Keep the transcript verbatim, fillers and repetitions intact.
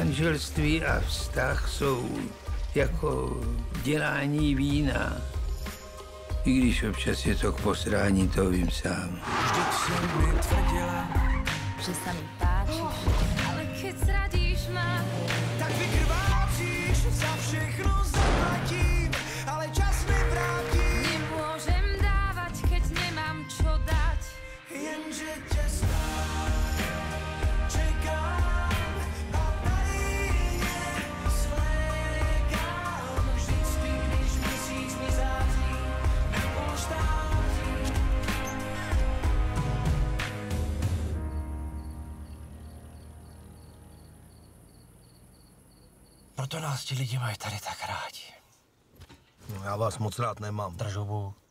Manželství a vztah jsou jako dělání vína. I když občas je to k posrání, to vím sám. Vždyť si mi tvrdila, že sa mi páčiš, ale keď zradíš ma, tak vykrvácíš, za všechno zaplatím, ale čas mi vrátí. Nemôžem dávať, keď nemám čo dať. Jenže tě stále čekám a tajně slékám. Vždycky, když měsíc mi září na polštáři. Proto nás ti lidi mají tady tak rádi. No, já vás moc rád nemám. Držu Bůh.